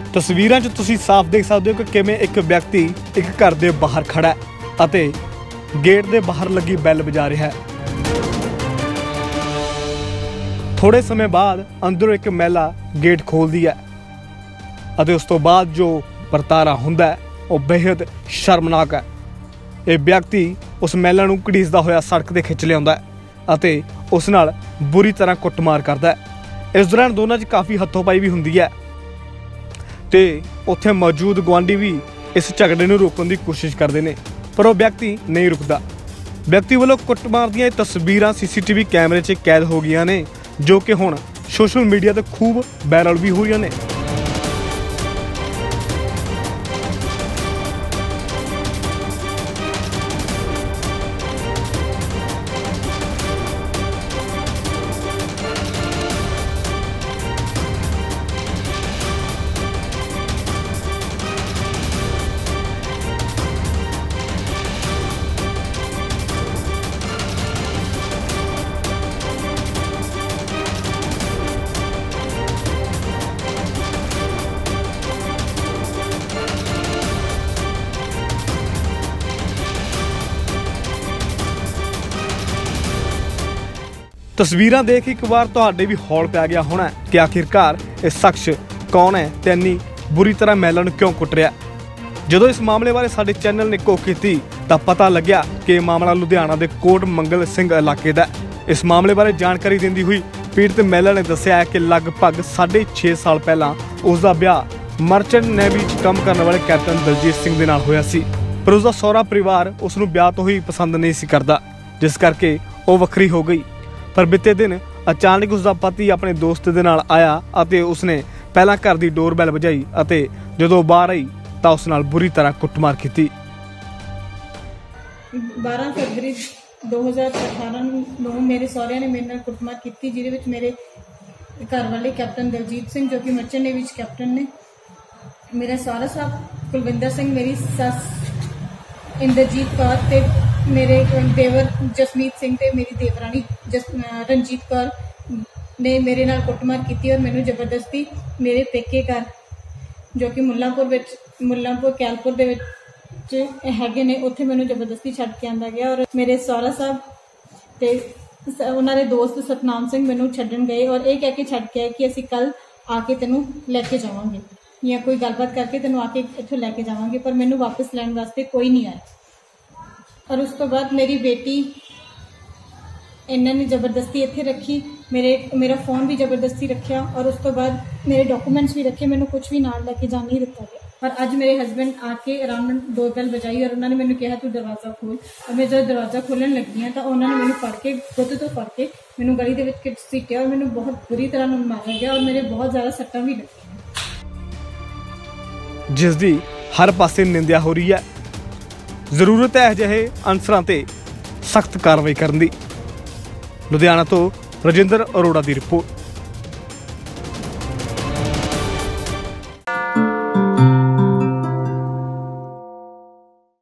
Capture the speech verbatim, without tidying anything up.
तस्वीरां 'च तुसीं साफ देख सकते हो कि किवें एक व्यक्ति एक घर के बाहर खड़ा है अते गेट के बाहर लगी बैल बजा रहा है। थोड़े समय बाद अंदरों एक महिला गेट खोलती है अते उस तो बाद जो वरतारा हुंदा है वह बेहद शर्मनाक है। ये व्यक्ति उस महिला नूं घड़ीसदा होया सड़क ते खिच लिआउंदा है अते उस नाल बुरी तरह कुटमार करदा है। इस दौरान दोनों 'च काफ़ी हत्थोपाई भी हुंदी है ते उत्थे मौजूद गुआंढी भी इस झगड़े नूं रोकण दी कोशिश करदे ने, पर वह व्यक्ति नहीं रुकदा। व्यक्ति वालों कुटमार दीआं तस्वीरां सीसीटीवी कैमरे 'च कैद हो गईआं ने, जो कि हुण सोशल मीडिया ते खूब वायरल भी हो रही ने। तस्वीरां देख एक बार तुहाडे भी हौल पै गया होना कि आखिरकार यह शख्स कौन है ते इन्नी बुरी तरह महिला नूं क्यों कुट रहा। जदों इस मामले बारे साडे चैनल ने घोख की तो पता लग्या कि यह मामला लुधियाना के कोट मंगल सिंह इलाके का। इस मामले बारे जानकारी देंदी हुई पीड़ित महिला ने दस्सिया है कि लगभग साढ़े छे साल पहला उसका ब्याह मर्चेंट नेवी च काम करने वाले कैप्टन दलजीत सिंह दे नाल होया सी, पर उसका सहुरा परिवार उसनूं ब्याह तो ही पसंद नहीं सी करदा, जिस करके वो वखरी हो गई। पर बीते दिन अचानक उसका पति अपने दोस्त दे नाल आया अते उसने पहला घर की डोरबैल बजाई अते जदों बाहर आई तो उस नाल बुरी तरह कुटमार की। बारह फरवरी दो हज़ार अठारह नूं मेरे सहुरे ने मेरे नाल कुटमार की, जिहदे विच मेरे घर वाले कैप्टन दलजीत सिंह जो कि मर्चेंट नेवी च कैप्टन ने, मेरा सहुरा साहब कुलविंदर सिंह, मेरी सस इंद्रजीत कौर ते मेरे देवर जसमीत सिंह ते मेरी देवरानी जस रंजीत कौर ने मेरे नाल कुटमार की और मैनू जबरदस्ती मेरे पेके घर जो कि मुल्लांपुर विच मुल्लांपुर कैलपुर दे विच हैगे ने, उत्थे मैनू जबरदस्ती छड्ड के आंदा गया। और मेरे सहुरा साहब ते उन्हां दे दोस्त सतनाम सिंह मैनू छड्डण गए और ये कह के छड्ड के आए कि असीं कल आके तैनू लैके जावांगे या कोई गलबात करके तैनू आके इत्थों लैके जावांगे, पर मैनू वापस लैण वास्ते कोई नहीं आया। और उस तो बाद मेरी बेटी इन्होंने जबरदस्ती इत्थे रखी, मेरे मेरा फोन भी जबरदस्ती रखा और उस तो बाद मेरे डॉक्यूमेंट्स भी रखे, मैनू कुछ भी नाल लैके जान नहीं दिता गया। पर अज मेरे हसबैंड आके आराम नाल डोरबैल बजाई और उन्होंने मैनू कहा तू दरवाज़ा खोल, और मैं जब दरवाज़ा खोलन लगी हाँ तो उन्होंने मैनू फड़ के गुੱਤ तो फड़ के मैनू गली दे विच घसीटिया और मैनू बहुत बुरी तरह नाल मारा गया और मेरे बहुत ज़्यादा सट्टां भी लगी, जिसकी हर पासे निंदा हो रही है। जरूरत है अजिहे अनसरां ते सख्त कार्रवाई करन दी। लुधियाना तो राजिंदर अरोड़ा की रिपोर्ट।